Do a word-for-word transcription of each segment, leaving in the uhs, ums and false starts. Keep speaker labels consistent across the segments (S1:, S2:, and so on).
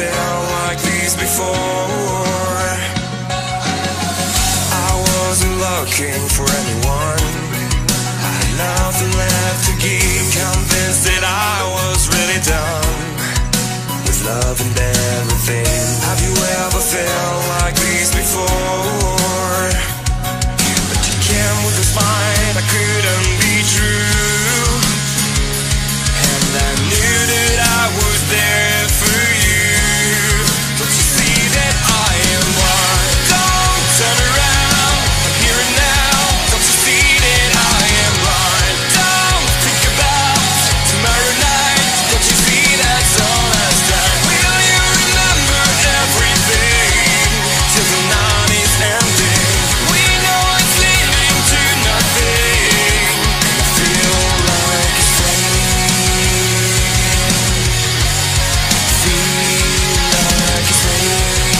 S1: felt like this before. I wasn't looking for anyone, I had nothing left to give, convinced that I was really done with love and everything. Have you ever felt like this before? But you came with a smile that couldn't be true, and I knew that I was there for you. Don't you see that I am one? Don't turn around, I'm here and now. Don't you see that I am one? Don't think about tomorrow night. Don't you see that's all that's done? Will you remember everything till the night is ending? We know it's leading to nothing, and I feel like a saint. Feel like a saint.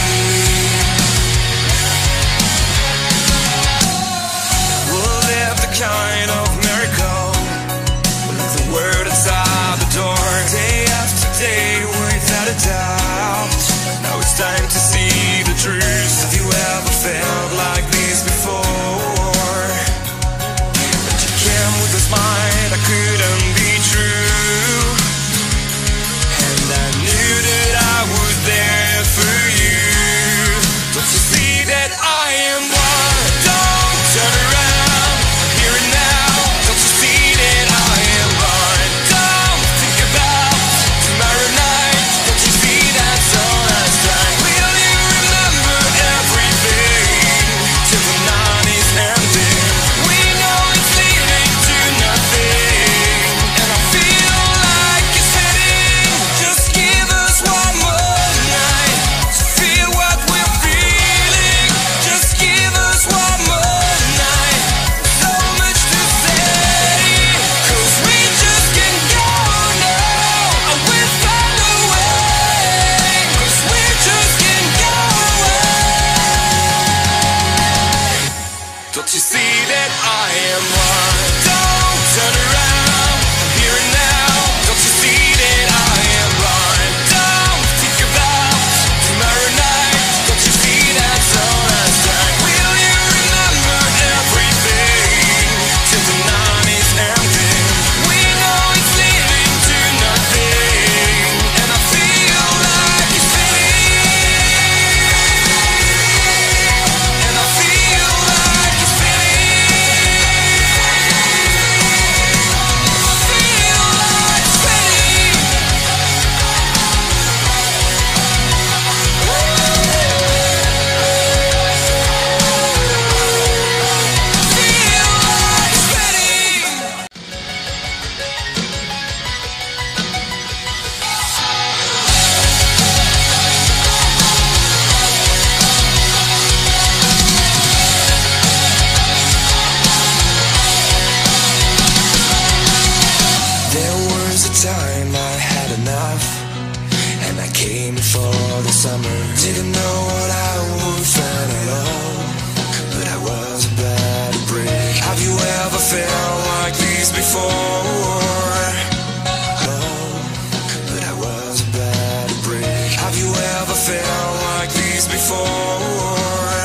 S1: We'll live the kind of miracle, we'll leave the word outside the door, day after day without a doubt. Now it's time to see the truth. Have you ever felt like this before? But you came with a smile that couldn't be true, and I knew that I was there for you. Don't you see that I am one? Don't turn around, I'm here and now. Don't you see that I am one? Don't think about tomorrow night. Don't you see that's all that's done? Will you remember everything till the night is ending? We know it's leading to nothing, and I feel like it's heading. Just give us one more night to feel what we're feeling. Just give us one more night, so much to say, 'cause we just can't go now, and we'll find a way, 'cause we just can't go away. Don't you see that I am one? Don't turn around, I'm here and now. Don't you see that I am one? Don't think about tomorrow night. Don't you see that's all that's done? Will you remember everything till the night is ending? We know it's leading to nothing, and I feel like it's fading, and I feel like it's fading, I feel like it's fading. Feel like it's fading. There was a time I had enough, and I came for the summer. Didn't know what I would find at all, but I was about to break. Have you ever felt like this before? No, but I was about to break. Have you ever felt like this before?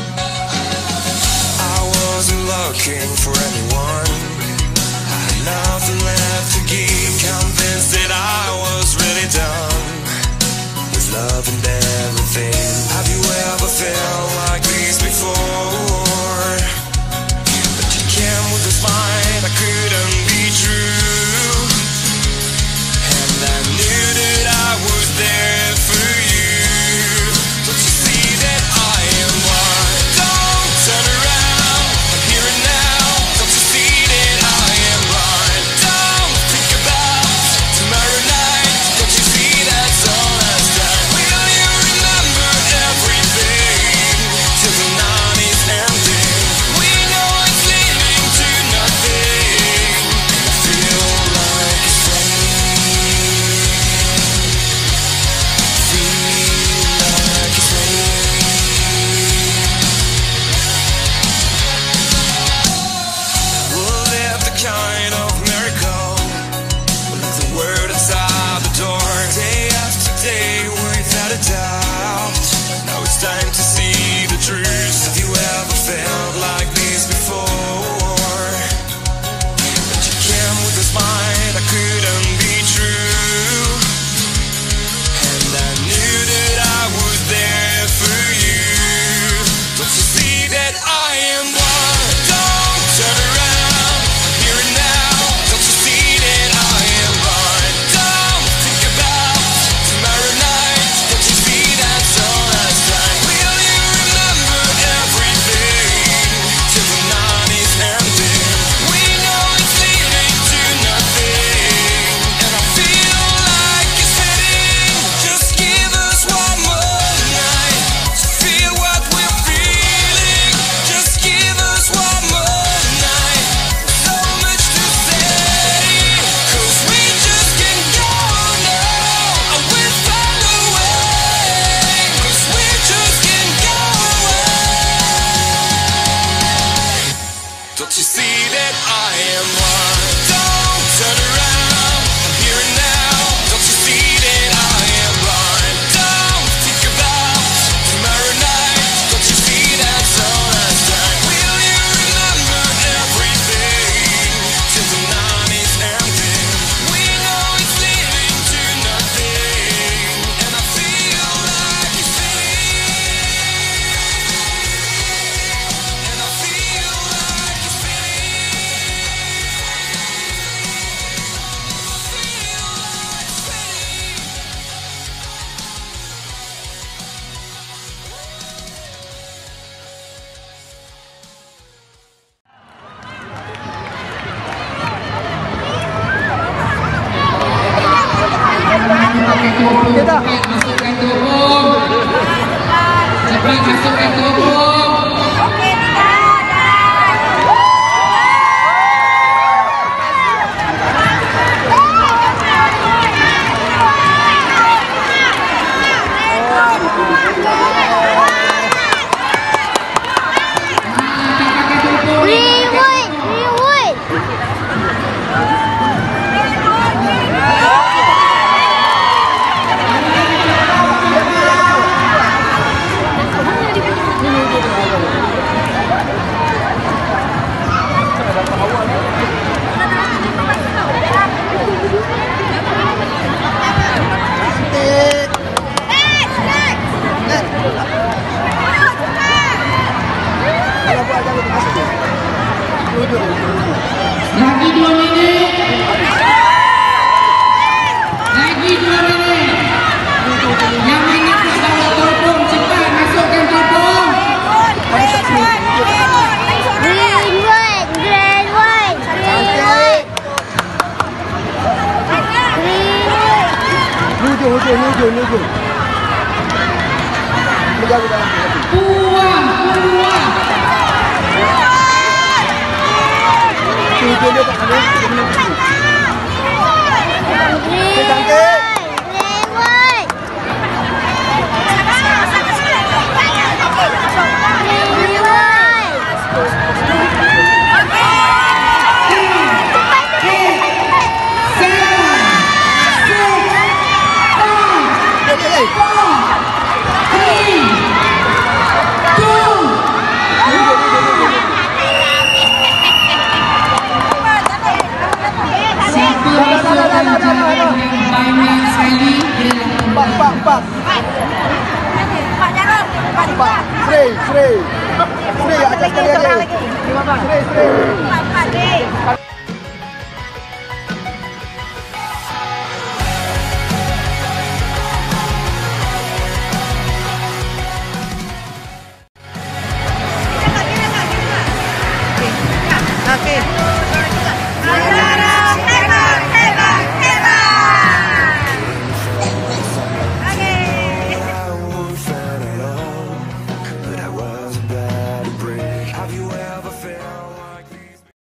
S1: I wasn't looking for anyone, I had nothing left to give, convinced that I was really done with love and everything. Have you ever felt like this before? But you came with a smile that couldn't be true, and I knew that I was there for you. Don't you see that I am one? Don't turn around, I'm here and now. Don't you see that I am one? Don't think about tomorrow night. Don't you see that's all that's done? Will you
S2: ketua umum. Cepat masukkan ketua umum. Lagi dua minit. Lagi dua minit. Yang minit bawa telepon, cepat masukkan telepon.
S3: Green white, green white, green white. Green white.
S4: Hujung, hujung, hujung, hujung.
S2: Puang, puang.
S4: Hujung dia tak ada.
S3: Green white. Green white.
S4: Pak, pak, pak. Pak, Sri, Sri. Sri, atas kali aja. Sri, Sri.